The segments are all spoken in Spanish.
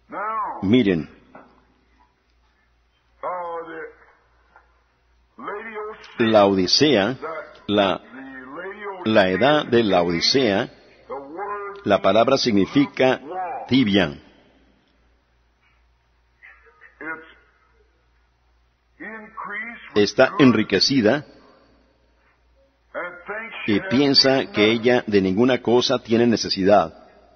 Miren, la Odisea, la edad de la Odisea, la palabra significa tibia. Está enriquecida y piensa que ella de ninguna cosa tiene necesidad.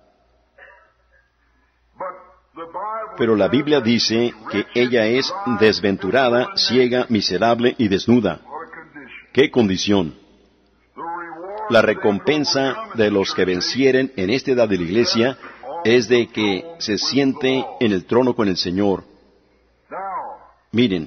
Pero la Biblia dice que ella es desventurada, ciega, miserable y desnuda. ¡Qué condición! La recompensa de los que vencieren en esta edad de la iglesia es de que se siente en el trono con el Señor. Miren,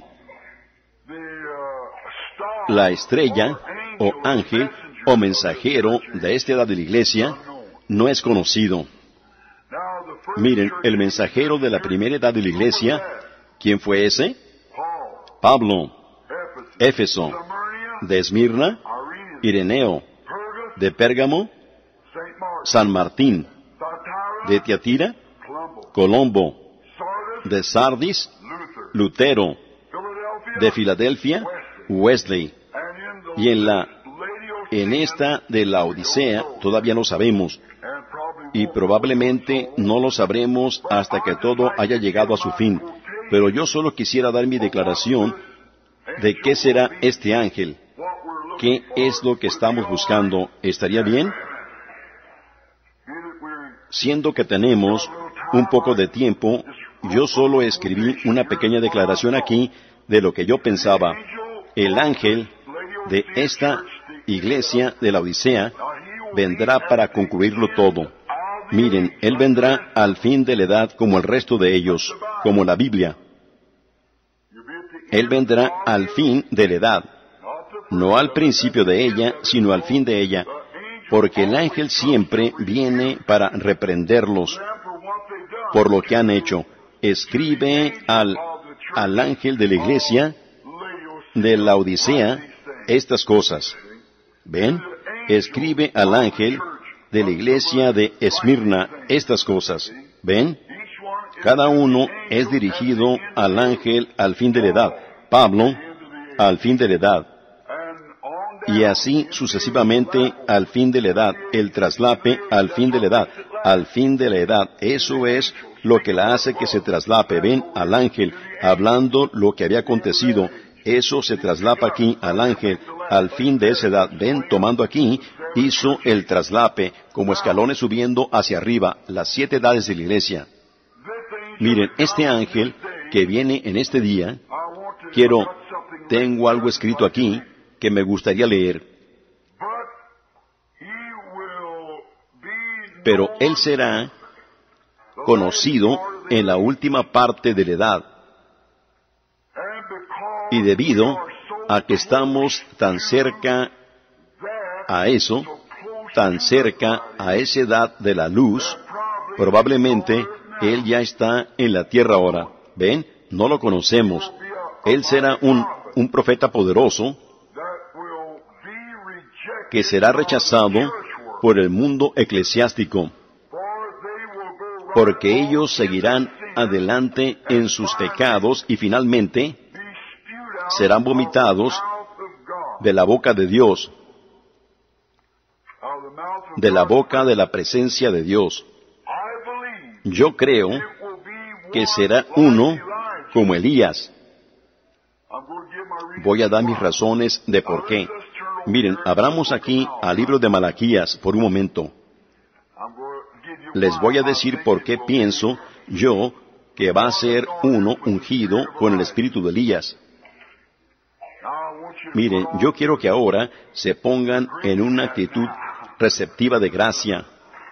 la estrella, o ángel, o mensajero de esta edad de la iglesia no es conocido. Miren, el mensajero de la primera edad de la iglesia, ¿quién fue ese? Pablo, Éfeso, de Esmirna, Ireneo, de Pérgamo, San Martín, de Tiatira, Colombo, de Sardis, Lutero, de Filadelfia, Wesley, y en esta de la Odisea todavía no sabemos, y probablemente no lo sabremos hasta que todo haya llegado a su fin. Pero yo solo quisiera dar mi declaración de qué será este ángel. ¿Qué es lo que estamos buscando? ¿Estaría bien? Siendo que tenemos un poco de tiempo, yo solo escribí una pequeña declaración aquí de lo que yo pensaba. El ángel de esta iglesia de la Odisea vendrá para concluirlo todo. Miren, él vendrá al fin de la edad como el resto de ellos, como la Biblia. Él vendrá al fin de la edad, no al principio de ella, sino al fin de ella, porque el ángel siempre viene para reprenderlos por lo que han hecho. Escribe al ángel de la iglesia de la Odisea estas cosas. ¿Ven? Escribe al ángel de la iglesia de Esmirna estas cosas. ¿Ven? Cada uno es dirigido al ángel al fin de la edad. Pablo, al fin de la edad. Y así sucesivamente al fin de la edad. El traslape al fin de la edad. Al fin de la edad. Eso es lo que la hace que se traslape. Ven al ángel hablando lo que había acontecido. Eso se traslapa aquí al ángel al fin de esa edad. Ven, tomando aquí, hizo el traslape como escalones subiendo hacia arriba, las 7 edades de la iglesia. Miren, este ángel que viene en este día, tengo algo escrito aquí que me gustaría leer. Pero él será conocido en la última parte de la edad. Y debido a que estamos tan cerca a eso, tan cerca a esa edad de la luz, probablemente él ya está en la tierra ahora. ¿Ven? No lo conocemos. Él será un profeta poderoso que será rechazado por el mundo eclesiástico, porque ellos seguirán adelante en sus pecados y finalmente serán vomitados de la boca de Dios, de la boca de la presencia de Dios. Yo creo que será uno como Elías. Voy a dar mis razones de por qué. Miren, abramos aquí al libro de Malaquías por un momento. Les voy a decir por qué pienso yo que va a ser uno ungido con el espíritu de Elías. Miren, yo quiero que ahora se pongan en una actitud receptiva de gracia.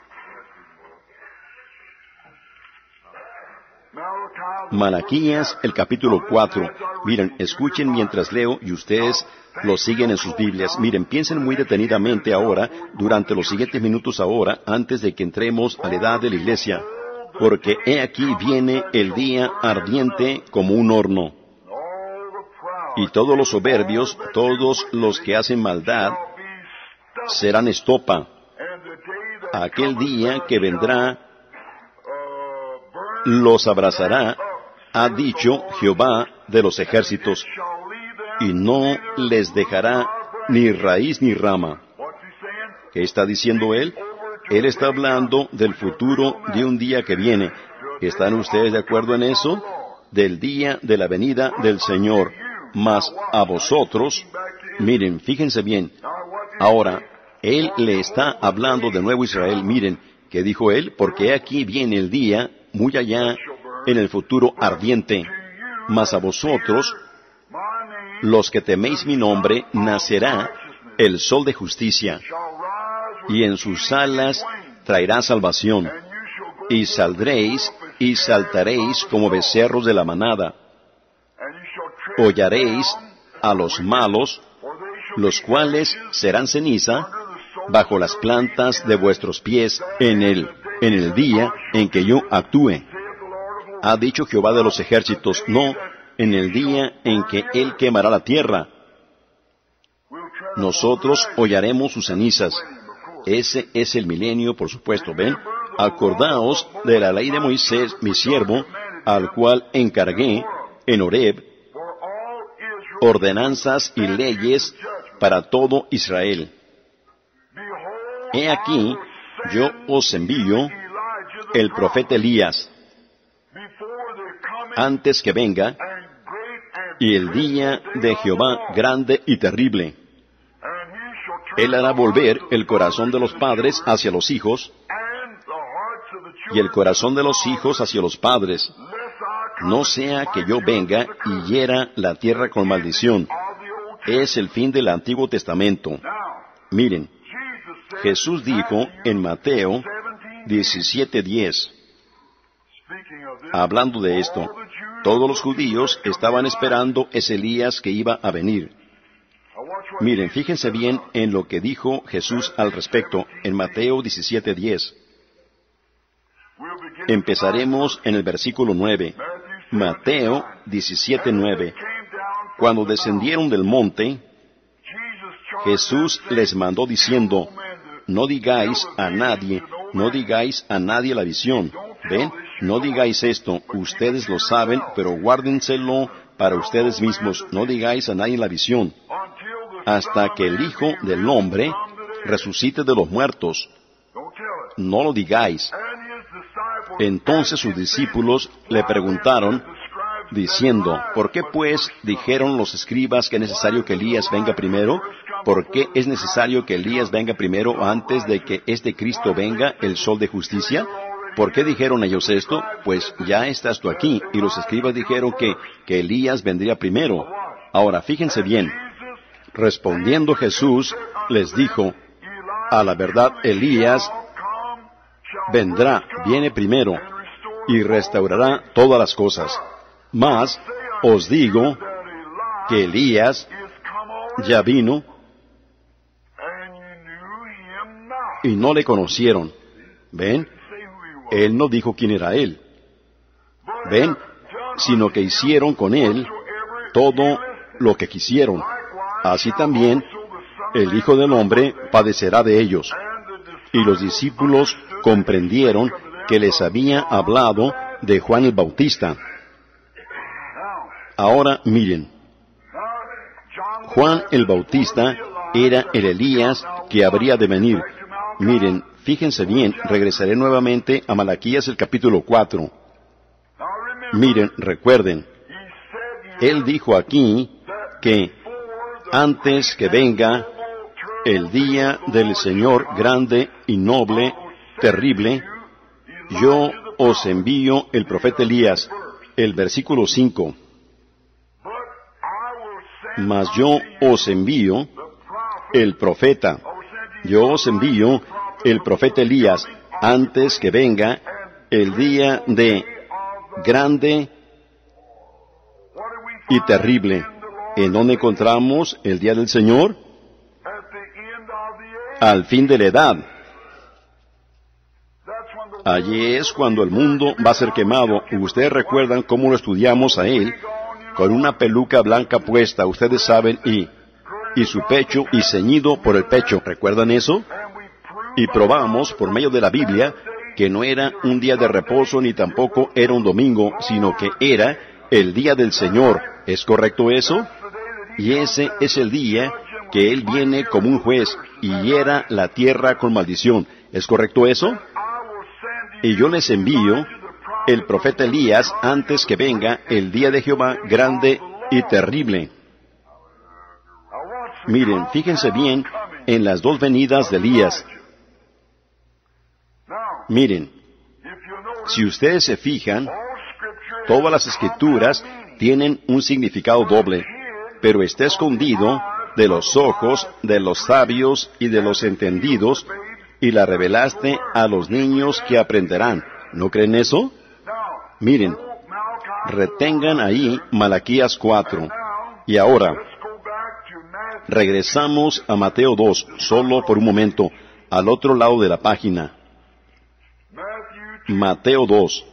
Malaquías, el capítulo 4. Miren, escuchen mientras leo y ustedes lo siguen en sus Biblias. Miren, piensen muy detenidamente ahora, durante los siguientes minutos ahora, antes de que entremos a la edad de la iglesia. Porque he aquí viene el día ardiente como un horno. Y todos los soberbios, todos los que hacen maldad, serán estopa. Aquel día que vendrá los abrazará, ha dicho Jehová de los ejércitos, y no les dejará ni raíz ni rama. ¿Qué está diciendo él? Él está hablando del futuro de un día que viene. ¿Están ustedes de acuerdo en eso? Del día de la venida del Señor. Mas a vosotros, miren, fíjense bien. Ahora, él le está hablando de nuevo a Israel. Miren, ¿qué dijo él? Porque aquí viene el día, muy allá, en el futuro ardiente. Mas a vosotros, los que teméis mi nombre, nacerá el sol de justicia, y en sus alas traerá salvación, y saldréis y saltaréis como becerros de la manada. Hollaréis a los malos, los cuales serán ceniza bajo las plantas de vuestros pies en el día en que yo actúe. Ha dicho Jehová de los ejércitos, no, en el día en que Él quemará la tierra. Nosotros hollaremos sus cenizas. Ese es el milenio, por supuesto, ¿ven? Acordaos de la ley de Moisés, mi siervo, al cual encargué en Horeb ordenanzas y leyes para todo Israel. He aquí, yo os envío el profeta Elías, antes que venga, y el día de Jehová grande y terrible. Él hará volver el corazón de los padres hacia los hijos, y el corazón de los hijos hacia los padres, no sea que yo venga y hiera la tierra con maldición. Es el fin del Antiguo Testamento. Miren, Jesús dijo en Mateo 17:10, hablando de esto, todos los judíos estaban esperando ese Elías que iba a venir. Miren, fíjense bien en lo que dijo Jesús al respecto en Mateo 17:10. Empezaremos en el versículo 9. Mateo 17:9. Cuando descendieron del monte, Jesús les mandó diciendo, no digáis a nadie la visión. ¿Ven? No digáis esto, ustedes lo saben, pero guárdenselo para ustedes mismos. No digáis a nadie la visión, hasta que el Hijo del Hombre resucite de los muertos. No lo digáis. Entonces sus discípulos le preguntaron, diciendo, ¿por qué pues dijeron los escribas que es necesario que Elías venga primero? ¿Por qué es necesario que Elías venga primero antes de que este Cristo venga, el sol de justicia? ¿Por qué dijeron ellos esto? Pues ya estás tú aquí, y los escribas dijeron que Elías vendría primero. Ahora, fíjense bien. Respondiendo Jesús, les dijo, a la verdad Elías viene primero, y restaurará todas las cosas. Mas os digo que Elías ya vino, y no le conocieron. ¿Ven? Él no dijo quién era él. ¿Ven? Sino que hicieron con él todo lo que quisieron. Así también el Hijo del Hombre padecerá de ellos. Y los discípulos comprendieron que les había hablado de Juan el Bautista. Ahora miren, Juan el Bautista era el Elías que habría de venir. Miren, fíjense bien, regresaré nuevamente a Malaquías el capítulo 4. Miren, recuerden, él dijo aquí que antes que venga el día del Señor grande y noble, terrible, yo os envío el profeta Elías, el versículo 5. Mas yo os envío el profeta, yo os envío el profeta Elías, antes que venga el día de grande y terrible. ¿En dónde encontramos el día del Señor? Al fin de la edad. Allí es cuando el mundo va a ser quemado. Ustedes recuerdan cómo lo estudiamos a él, con una peluca blanca puesta, ustedes saben, y su pecho, y ceñido por el pecho. ¿Recuerdan eso? Y probamos, por medio de la Biblia, que no era un día de reposo ni tampoco era un domingo, sino que era el día del Señor. ¿Es correcto eso? Y ese es el día que Él viene como un juez y hiera la tierra con maldición. ¿Es correcto eso? Y yo les envío el profeta Elías antes que venga el día de Jehová grande y terrible. Miren, fíjense bien en las dos venidas de Elías. Miren, si ustedes se fijan, todas las escrituras tienen un significado doble, pero está escondido de los ojos de los sabios y de los entendidos, y la revelaste a los niños que aprenderán. ¿No creen eso? Miren, retengan ahí Malaquías 4. Y ahora, regresamos a Mateo 2, solo por un momento, al otro lado de la página. Mateo 2.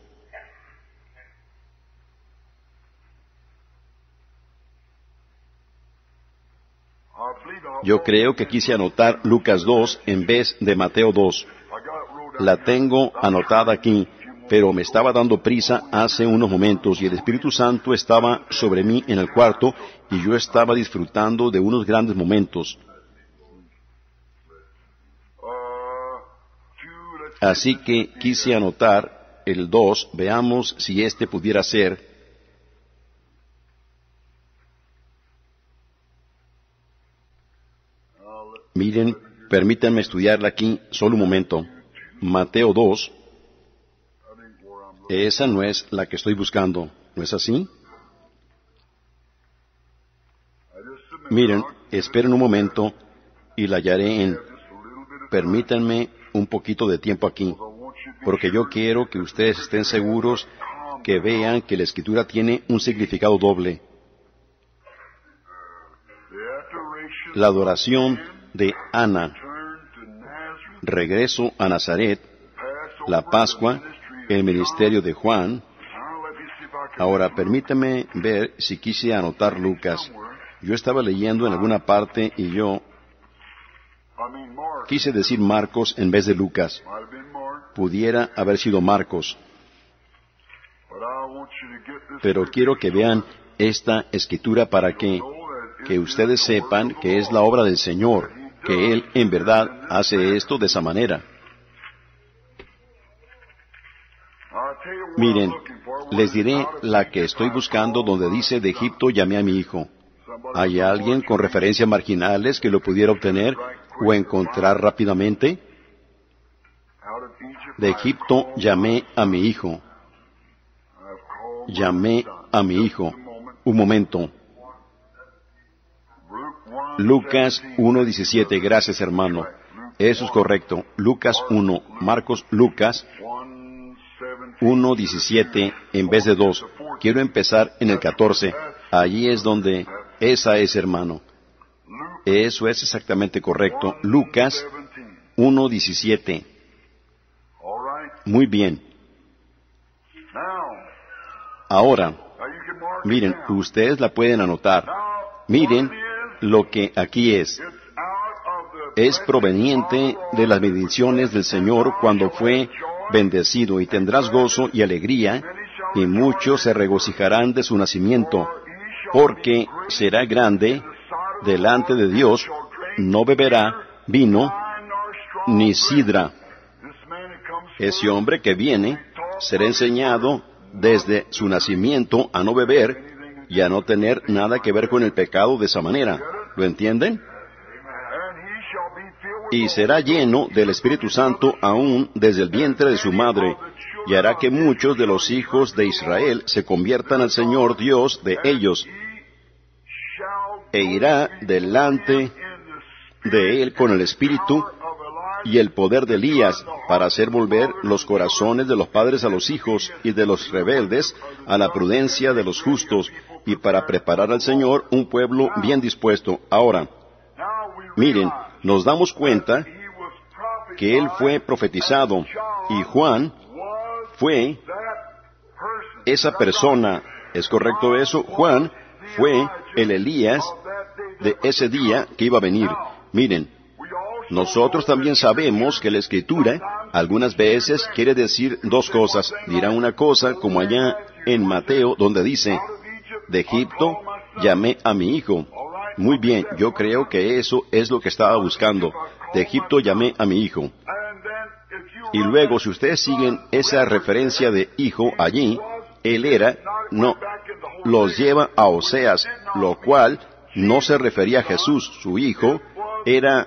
Yo creo que quise anotar Lucas 2 en vez de Mateo 2. La tengo anotada aquí, pero me estaba dando prisa hace unos momentos y el Espíritu Santo estaba sobre mí en el cuarto y yo estaba disfrutando de unos grandes momentos. Así que quise anotar el 2, veamos si este pudiera ser. Miren, permítanme estudiarla aquí solo un momento. Mateo 2. Esa no es la que estoy buscando, ¿no es así? Miren, esperen un momento y la hallaré en... Permítanme un poquito de tiempo aquí, porque yo quiero que ustedes estén seguros que vean que la Escritura tiene un significado doble. La adoración de Ana, regreso a Nazaret, la Pascua, el ministerio de Juan. Ahora, permítame ver si quise anotar Lucas. Yo estaba leyendo en alguna parte y yo quise decir Marcos en vez de Lucas. Pudiera haber sido Marcos. Pero quiero que vean esta escritura para que ustedes sepan que es la obra del Señor, que Él en verdad hace esto de esa manera. Miren, les diré la que estoy buscando donde dice de Egipto llamé a mi hijo. ¿Hay alguien con referencias marginales que lo pudiera obtener o encontrar rápidamente? De Egipto llamé a mi hijo. Llamé a mi hijo. Un momento. Lucas 1:17, gracias hermano. Eso es correcto. Lucas 1, Marcos, Lucas 1:17 en vez de 2. Quiero empezar en el 14. Allí es donde... Esa es, hermano. Eso es exactamente correcto. Lucas 1:17. Muy bien. Ahora, miren, ustedes la pueden anotar. Miren lo que aquí es. Es proveniente de las bendiciones del Señor cuando fue bendecido, y tendrás gozo y alegría, y muchos se regocijarán de su nacimiento, porque será grande delante de Dios, no beberá vino ni sidra. Ese hombre que viene será enseñado desde su nacimiento a no beber y a no tener nada que ver con el pecado de esa manera. ¿Lo entienden? Y será lleno del Espíritu Santo aún desde el vientre de su madre, y hará que muchos de los hijos de Israel se conviertan al Señor Dios de ellos, e irá delante de él con el espíritu y el poder de Elías, para hacer volver los corazones de los padres a los hijos y de los rebeldes a la prudencia de los justos, y para preparar al Señor un pueblo bien dispuesto. Ahora, miren, nos damos cuenta que él fue profetizado, y Juan fue esa persona. ¿Es correcto eso? Juan fue el Elías de ese día que iba a venir. Miren, Nosotros también sabemos que la Escritura algunas veces quiere decir dos cosas. Dirá una cosa, como allá en Mateo, donde dice, de Egipto llamé a mi hijo. Muy bien, yo creo que eso es lo que estaba buscando. De Egipto llamé a mi hijo. Y luego, si ustedes siguen esa referencia de hijo allí, él era, no, los lleva a Oseas, lo cual no se refería a Jesús, su hijo, era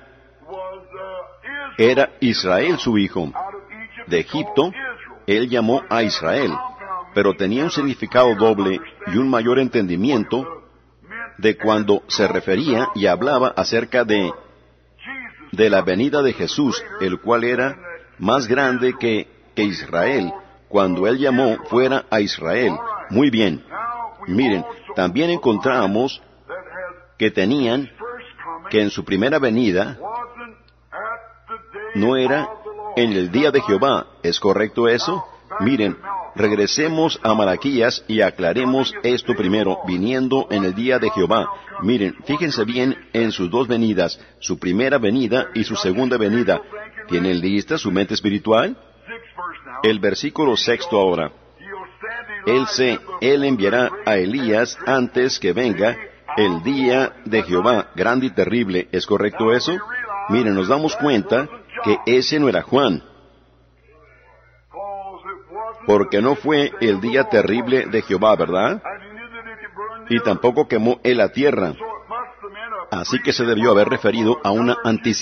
Israel su hijo. De Egipto, él llamó a Israel, pero tenía un significado doble y un mayor entendimiento de cuando se refería y hablaba acerca de la venida de Jesús, el cual era más grande que Israel, cuando él llamó fuera a Israel. Muy bien. Miren, también encontramos que tenían que en su primera venida no era en el día de Jehová. ¿Es correcto eso? Miren, regresemos a Malaquías y aclaremos esto primero, viniendo en el día de Jehová. Miren, fíjense bien en sus dos venidas, su primera venida y su segunda venida. ¿Tienen lista su mente espiritual? El versículo 6 ahora. Él enviará a Elías antes que venga el día de Jehová, grande y terrible. ¿Es correcto eso? Miren, nos damos cuenta que ese no era Juan, porque no fue el día terrible de Jehová, ¿verdad? Y tampoco quemó él la tierra. Así que se debió haber referido a una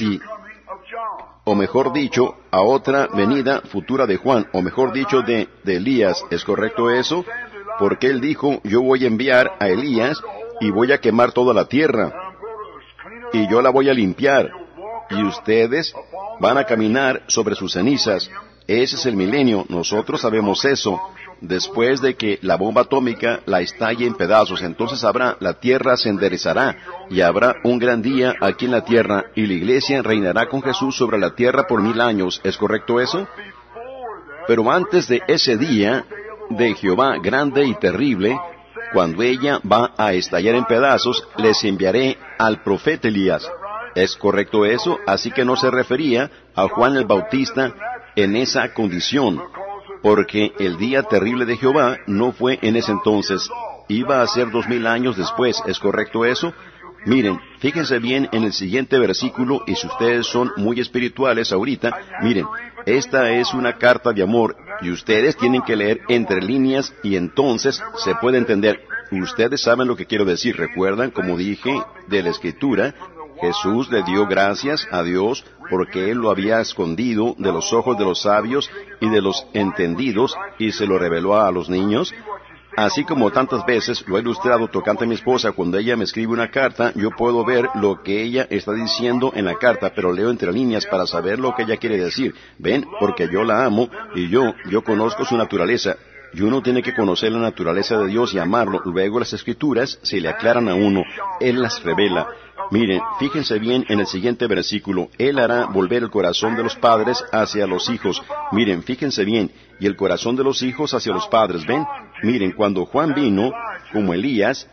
o mejor dicho, a otra venida futura de Juan, o mejor dicho, de Elías. ¿Es correcto eso? Porque él dijo, yo voy a enviar a Elías y voy a quemar toda la tierra, y yo la voy a limpiar, y ustedes van a caminar sobre sus cenizas. Ese es el milenio, nosotros sabemos eso. Después de que la bomba atómica la estalle en pedazos, entonces la tierra se enderezará, y habrá un gran día aquí en la tierra, y la iglesia reinará con Jesús sobre la tierra por 1000 años. ¿Es correcto eso? Pero antes de ese día de Jehová grande y terrible, cuando ella va a estallar en pedazos, les enviaré al profeta Elías. ¿Es correcto eso? Así que no se refería a Juan el Bautista en esa condición, porque el día terrible de Jehová no fue en ese entonces, iba a ser 2000 años después. ¿Es correcto eso? Miren, fíjense bien en el siguiente versículo, y si ustedes son muy espirituales ahorita, miren, esta es una carta de amor, y ustedes tienen que leer entre líneas, y entonces se puede entender. Ustedes saben lo que quiero decir. ¿Recuerdan, como dije, de la Escritura? Jesús le dio gracias a Dios porque Él lo había escondido de los ojos de los sabios y de los entendidos, y se lo reveló a los niños. Así como tantas veces lo he ilustrado tocante a mi esposa, cuando ella me escribe una carta, yo puedo ver lo que ella está diciendo en la carta, pero leo entre líneas para saber lo que ella quiere decir. ¿Ven? Porque yo la amo, y yo conozco su naturaleza. Y uno tiene que conocer la naturaleza de Dios y amarlo. Luego las Escrituras se le aclaran a uno. Él las revela. Miren, fíjense bien en el siguiente versículo. Él hará volver el corazón de los padres hacia los hijos. Miren, fíjense bien. Y el corazón de los hijos hacia los padres. ¿Ven? Miren, cuando Juan vino, como Elías,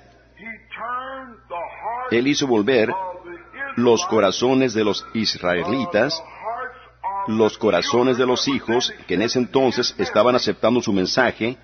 él hizo volver los corazones de los israelitas, los corazones de los hijos, que en ese entonces estaban aceptando su mensaje,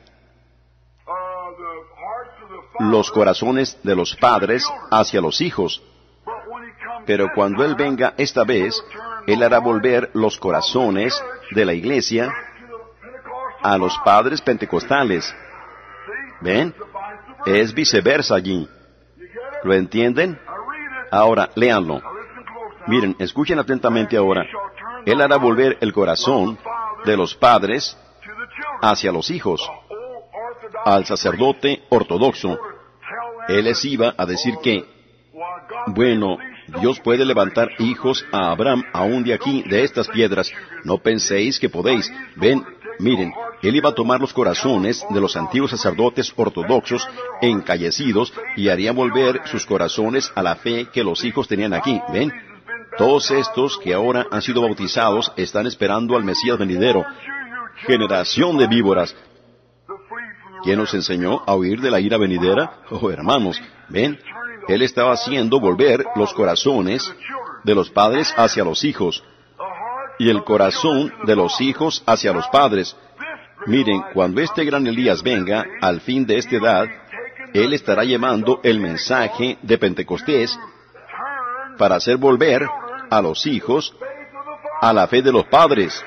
los corazones de los padres hacia los hijos. Pero cuando Él venga esta vez, Él hará volver los corazones de la iglesia a los padres pentecostales. ¿Ven? Es viceversa allí. ¿Lo entienden? Ahora, léanlo. Miren, escuchen atentamente ahora. Él hará volver el corazón de los padres hacia los hijos, al sacerdote ortodoxo. Él les iba a decir que, bueno, Dios puede levantar hijos a Abraham aún de aquí, de estas piedras. No penséis que podéis. Ven, miren, Él iba a tomar los corazones de los antiguos sacerdotes ortodoxos encallecidos y haría volver sus corazones a la fe que los hijos tenían aquí. ¿Ven? Todos estos que ahora han sido bautizados están esperando al Mesías venidero. Generación de víboras. ¿Quién nos enseñó a huir de la ira venidera? Oh, hermanos, ¿ven? Él estaba haciendo volver los corazones de los padres hacia los hijos, y el corazón de los hijos hacia los padres. Miren, cuando este gran Elías venga, al fin de esta edad, él estará llevando el mensaje de Pentecostés para hacer volver a los hijos a la fe de los padres.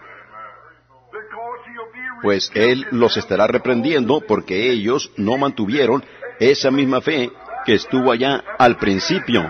Pues él los estará reprendiendo porque ellos no mantuvieron esa misma fe que estuvo allá al principio.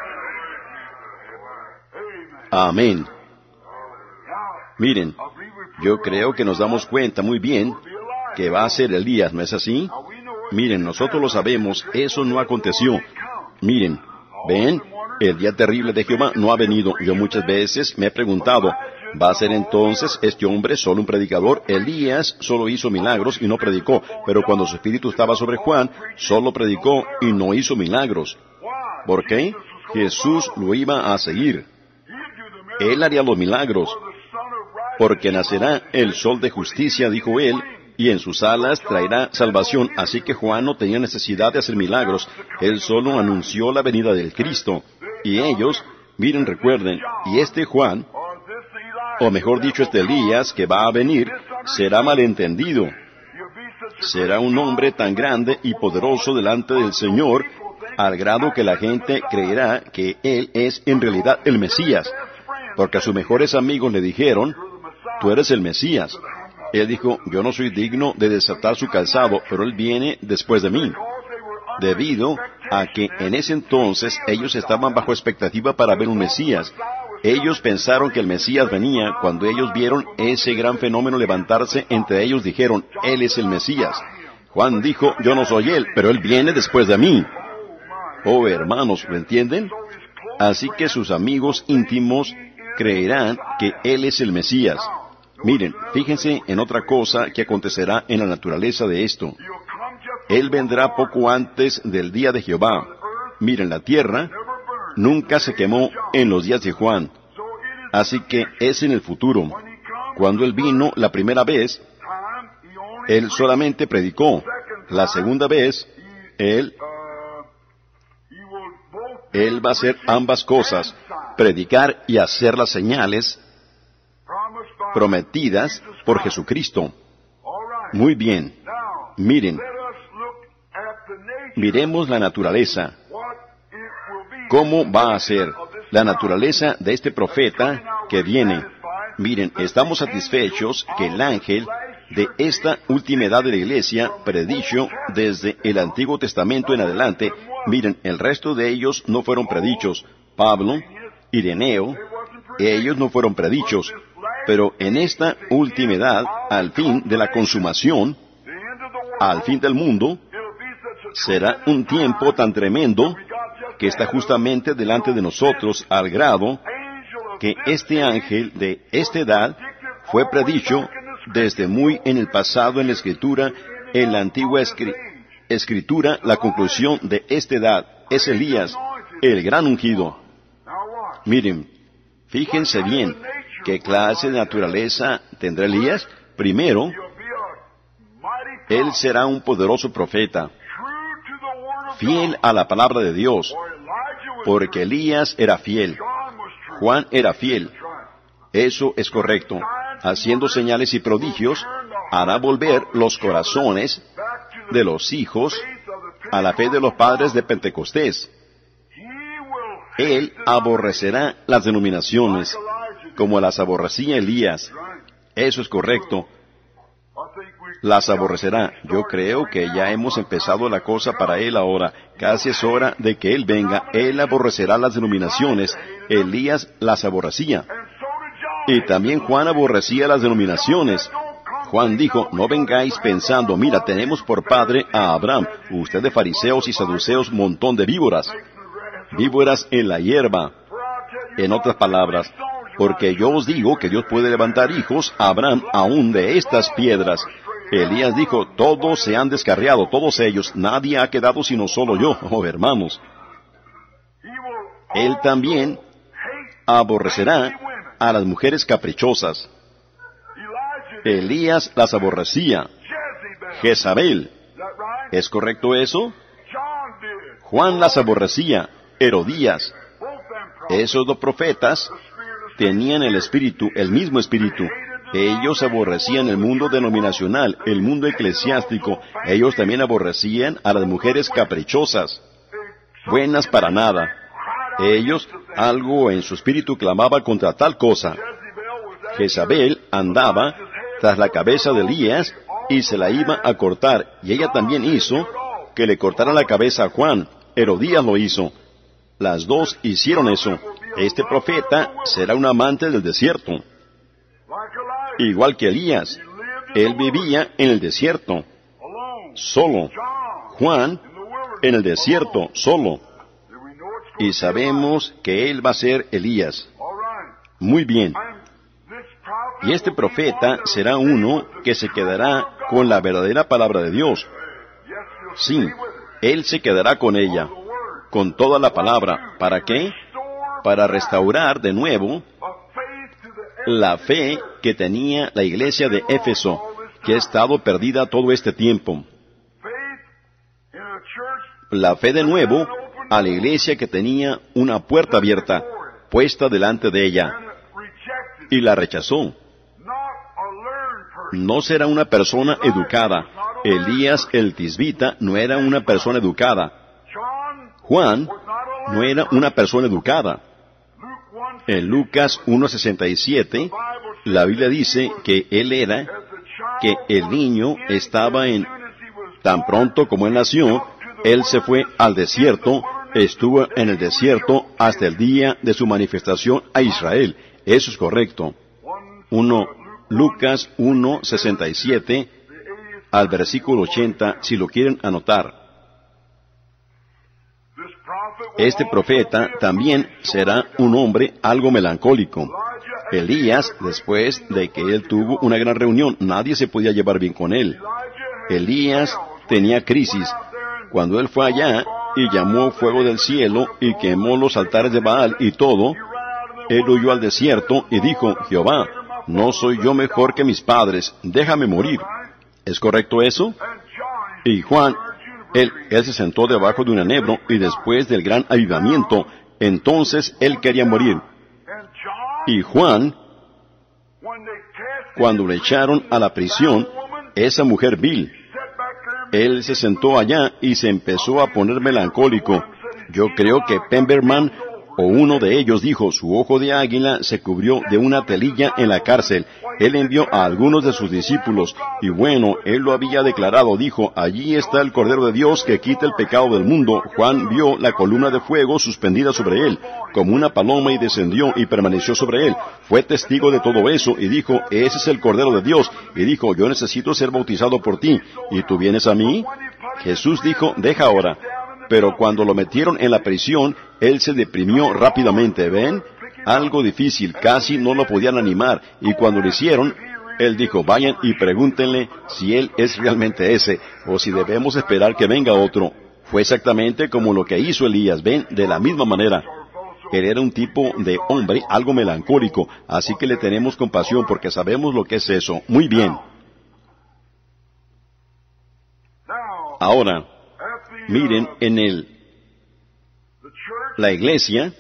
Amén. Miren, yo creo que nos damos cuenta muy bien que va a ser Elías, ¿no es así? Miren, nosotros lo sabemos, eso no aconteció. Miren, ¿ven? El día terrible de Jehová no ha venido. Yo muchas veces me he preguntado, ¿va a ser entonces este hombre solo un predicador? Elías solo hizo milagros y no predicó, pero cuando su espíritu estaba sobre Juan, solo predicó y no hizo milagros. ¿Por qué? Jesús lo iba a seguir. Él haría los milagros, porque nacerá el sol de justicia, dijo él, y en sus alas traerá salvación. Así que Juan no tenía necesidad de hacer milagros. Él solo anunció la venida del Cristo. Y ellos, miren, recuerden, y este Juan, o mejor dicho, este Elías que va a venir, será malentendido. Será un hombre tan grande y poderoso delante del Señor, al grado que la gente creerá que él es en realidad el Mesías. Porque a sus mejores amigos le dijeron, tú eres el Mesías. Él dijo, yo no soy digno de desatar su calzado, pero él viene después de mí. Debido a que en ese entonces ellos estaban bajo expectativa para ver un Mesías. Ellos pensaron que el Mesías venía. Cuando ellos vieron ese gran fenómeno levantarse entre ellos, dijeron, él es el Mesías. Juan dijo, yo no soy él, pero él viene después de mí. Oh, hermanos, ¿lo entienden? Así que sus amigos íntimos creerán que él es el Mesías. Miren, fíjense en otra cosa que acontecerá en la naturaleza de esto. Él vendrá poco antes del día de Jehová. Miren, la tierra nunca se quemó en los días de Juan. Así que es en el futuro. Cuando él vino la primera vez, él solamente predicó. La segunda vez, él va a hacer ambas cosas, predicar y hacer las señales prometidas por Jesucristo. Muy bien. Miren, miremos la naturaleza. ¿Cómo va a ser la naturaleza de este profeta que viene? Miren, estamos satisfechos que el ángel de esta última edad de la iglesia predicho desde el Antiguo Testamento en adelante. Miren, el resto de ellos no fueron predichos. Pablo, Ireneo, ellos no fueron predichos. Pero en esta última edad, al fin de la consumación, al fin del mundo, será un tiempo tan tremendo que está justamente delante de nosotros, al grado que este ángel de esta edad fue predicho desde muy en el pasado en la Escritura, en la antigua Escritura, la conclusión de esta edad es Elías, el gran ungido. Miren, fíjense bien, ¿qué clase de naturaleza tendrá Elías? Primero, él será un poderoso profeta, fiel a la palabra de Dios, porque Elías era fiel, Juan era fiel. Eso es correcto. Haciendo señales y prodigios, hará volver los corazones de los hijos a la fe de los padres de Pentecostés. Él aborrecerá las denominaciones, como las aborrecía Elías. Eso es correcto. Las aborrecerá. Yo creo que ya hemos empezado la cosa para él ahora. Casi es hora de que él venga. Él aborrecerá las denominaciones. Elías las aborrecía. Y también Juan aborrecía las denominaciones. Juan dijo, no vengáis pensando, mira, tenemos por padre a Abraham. Ustedes fariseos y saduceos, montón de víboras. Víboras en la hierba. En otras palabras, porque yo os digo que Dios puede levantar hijos a Abraham aún de estas piedras. Elías dijo, todos se han descarriado, todos ellos, nadie ha quedado sino solo yo. Oh, hermanos. Él también aborrecerá a las mujeres caprichosas. Elías las aborrecía. Jezabel. ¿Es correcto eso? Juan las aborrecía. Herodías. Esos dos profetas tenían el espíritu, el mismo espíritu. Ellos aborrecían el mundo denominacional, el mundo eclesiástico. Ellos también aborrecían a las mujeres caprichosas, buenas para nada. Ellos, algo en su espíritu clamaba contra tal cosa. Jezabel andaba tras la cabeza de Elías y se la iba a cortar, y ella también hizo que le cortaran la cabeza a Juan. Herodías lo hizo. Las dos hicieron eso. Este profeta será un amante del desierto. Igual que Elías, él vivía en el desierto, solo. Juan, en el desierto, solo. Y sabemos que él va a ser Elías. Muy bien. Y este profeta será uno que se quedará con la verdadera palabra de Dios. Sí, él se quedará con ella, con toda la palabra. ¿Para qué? Para restaurar de nuevo la fe que tenía la iglesia de Éfeso, que ha estado perdida todo este tiempo. La fe de nuevo a la iglesia que tenía una puerta abierta, puesta delante de ella, y la rechazó. No será una persona educada. Elías el tisbita no era una persona educada. Juan no era una persona educada. En Lucas 1:67, la Biblia dice que que el niño estaba tan pronto como él nació, él se fue al desierto, estuvo en el desierto hasta el día de su manifestación a Israel. Eso es correcto. Lucas 1:67 al versículo 80, si lo quieren anotar. Este profeta también será un hombre algo melancólico. Elías, después de que él tuvo una gran reunión, nadie se podía llevar bien con él. Elías tenía crisis. Cuando él fue allá y llamó fuego del cielo y quemó los altares de Baal y todo, él huyó al desierto y dijo: Jehová, ¿no soy yo mejor que mis padres? Déjame morir. ¿Es correcto eso? Y Juan, él se sentó debajo de un enebro y después del gran avivamiento, entonces él quería morir. Y Juan, cuando le echaron a la prisión, esa mujer vil, él se sentó allá y se empezó a poner melancólico. Yo creo que Pemberman o uno de ellos dijo: su ojo de águila se cubrió de una telilla en la cárcel. Él envió a algunos de sus discípulos, y bueno, él lo había declarado, dijo: allí está el Cordero de Dios que quita el pecado del mundo. Juan vio la columna de fuego suspendida sobre él, como una paloma, y descendió y permaneció sobre él. Fue testigo de todo eso, y dijo: ese es el Cordero de Dios. Y dijo: yo necesito ser bautizado por ti, ¿y tú vienes a mí? Jesús dijo: deja ahora. Pero cuando lo metieron en la prisión, él se deprimió rápidamente. ¿Ven? Algo difícil, casi no lo podían animar. Y cuando lo hicieron, él dijo: vayan y pregúntenle si él es realmente ese, o si debemos esperar que venga otro. Fue exactamente como lo que hizo Elías. ¿Ven? De la misma manera. Él era un tipo de hombre algo melancólico, así que le tenemos compasión porque sabemos lo que es eso. Muy bien. Ahora, miren, la iglesia,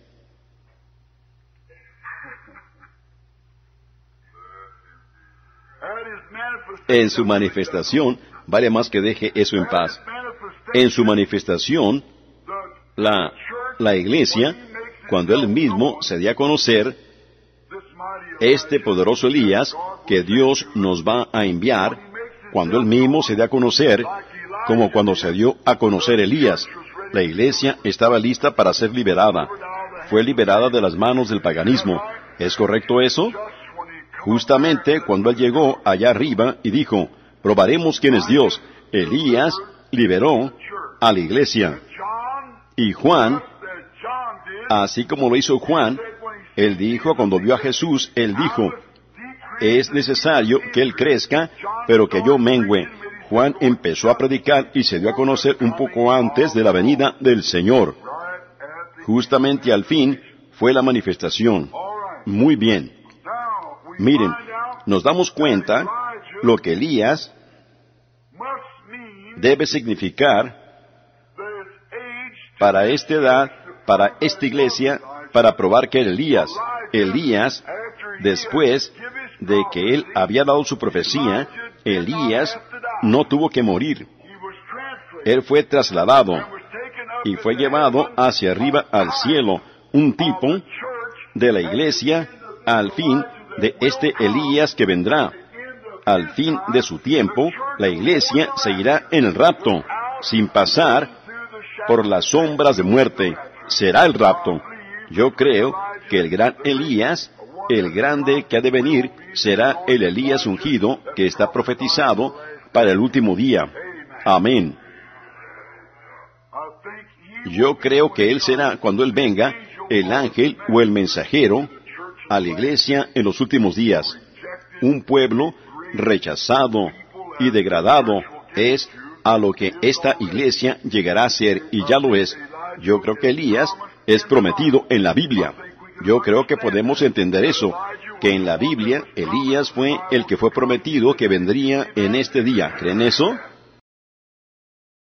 en su manifestación, vale más que deje eso en paz. En su manifestación, la iglesia, cuando él mismo se dio a conocer, este poderoso Elías, que Dios nos va a enviar, cuando él mismo se dio a conocer, como cuando se dio a conocer Elías, la iglesia estaba lista para ser liberada. Fue liberada de las manos del paganismo. ¿Es correcto eso? Justamente cuando él llegó allá arriba y dijo: probaremos quién es Dios, Elías liberó a la iglesia. Y Juan, así como lo hizo Juan, él dijo, cuando vio a Jesús, él dijo: es necesario que él crezca, pero que yo mengüe. Juan empezó a predicar y se dio a conocer un poco antes de la venida del Señor. Justamente al fin fue la manifestación. Muy bien. Miren, nos damos cuenta lo que Elías debe significar para esta edad, para esta iglesia para probar que era Elías. Elías, después de que él había dado su profecía, Elías no tuvo que morir. Él fue trasladado y fue llevado hacia arriba al cielo, un tipo de la iglesia al fin de este Elías que vendrá. Al fin de su tiempo, la iglesia se irá en el rapto, sin pasar por las sombras de muerte. Será el rapto. Yo creo que el gran Elías, el grande que ha de venir, será el Elías ungido que está profetizado para el último día. Amén. Yo creo que Él será, cuando Él venga, el ángel o el mensajero a la iglesia en los últimos días. Un pueblo rechazado y degradado es a lo que esta iglesia llegará a ser, y ya lo es. Yo creo que Elías es prometido en la Biblia. Yo creo que podemos entender eso, que en la Biblia Elías fue el que fue prometido que vendría en este día. ¿Creen eso?